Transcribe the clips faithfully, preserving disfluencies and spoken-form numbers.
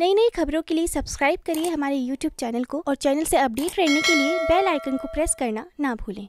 नई नई खबरों के लिए सब्सक्राइब करिए हमारे यूट्यूब चैनल को और चैनल से अपडेट रहने के लिए बेल आइकन को प्रेस करना ना भूलें।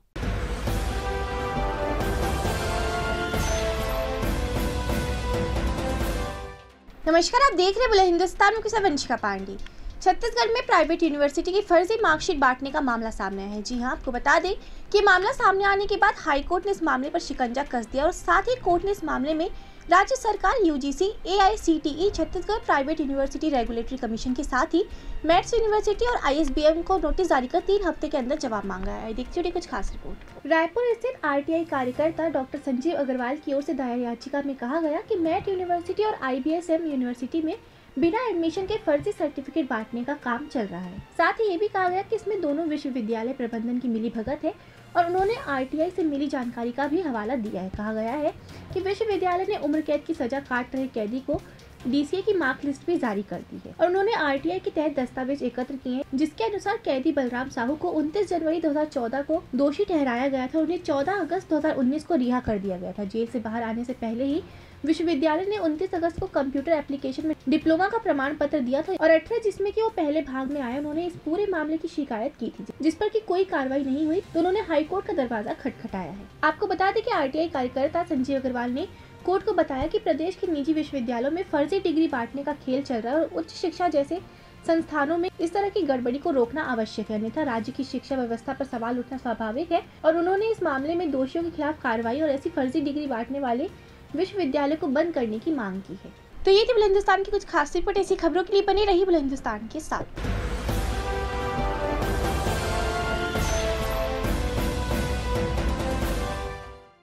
नमस्कार, आप देख रहे हैं बुलंद हिंदुस्तान में वंशिका पांडे। छत्तीसगढ़ में प्राइवेट यूनिवर्सिटी की फर्जी मार्कशीट बांटने का मामला सामने आया है। जी हां, आपको बता दें कि मामला सामने आने के बाद हाईकोर्ट ने इस मामले पर शिकंजा कस दिया और साथ ही कोर्ट ने इस मामले में राज्य सरकार, UGC, AICTE, Chhattisgarh private university regulatory commission के साथ ही मैथ्स यूनिवर्सिटी और आईएसबीएम को नोटिस जारी कर तीन हफ्ते के अंदर जवाब मांगा है। देखिए कुछ खास रिपोर्ट। रायपुर स्थित आरटीआई कार्यकर्ता डॉक्टर संजीव अग्रवाल की ओर से दायर याचिका में कहा गया कि मैथ यूनिवर्सिटी और आईबीएसएम यूनिवर्सिटी में बिना एडमिशन के फर्जी सर्टिफिकेट बांटने का काम चल रहा है। साथ ही ये भी कहा गया कि इसमें दोनों विश्वविद्यालय प्रबंधन की मिली भगत है और उन्होंने आरटीआई से मिली जानकारी का भी हवाला दिया है। कहा गया है कि विश्वविद्यालय ने उम्र कैद की सजा काट रहे कैदी को डीसीए की मार्क लिस्ट भी जारी कर दी है और उन्होंने आरटीआई के तहत दस्तावेज एकत्र किए हैं, जिसके अनुसार कैदी बलराम साहू को उनतीस जनवरी दो हज़ार चौदह को दोषी ठहराया गया था और उन्हें चौदह अगस्त दो हज़ार उन्नीस को रिहा कर दिया गया था। जेल से बाहर आने से पहले ही विश्वविद्यालय ने उनतीस अगस्त को कंप्यूटर एप्लीकेशन में डिप्लोमा का प्रमाण पत्र दिया था और अठारह जिसमें कि वो पहले भाग में आए, उन्होंने इस पूरे मामले की शिकायत की थी, जिस पर कि कोई कार्रवाई नहीं हुई तो उन्होंने हाईकोर्ट का दरवाजा खटखटाया है। आपको बता दें कि आरटीआई कार्यकर्ता संजीव अग्रवाल ने कोर्ट को बताया कि प्रदेश के निजी विश्वविद्यालयों में फर्जी डिग्री बांटने का खेल चल रहा है और उच्च शिक्षा जैसे संस्थानों में इस तरह की गड़बड़ी को रोकना आवश्यक है, अन्यथा राज्य की शिक्षा व्यवस्था पर सवाल उठना स्वाभाविक है और उन्होंने इस मामले में दोषियों के खिलाफ कार्रवाई और ऐसी फर्जी डिग्री बांटने वाले विश्वविद्यालय को बंद करने की मांग की है। तो ये थी बुलंद हिंदुस्तान की कुछ खास रिपोर्ट। ऐसी खबरों के लिए बने रही बुलंद हिंदुस्तान के साथ।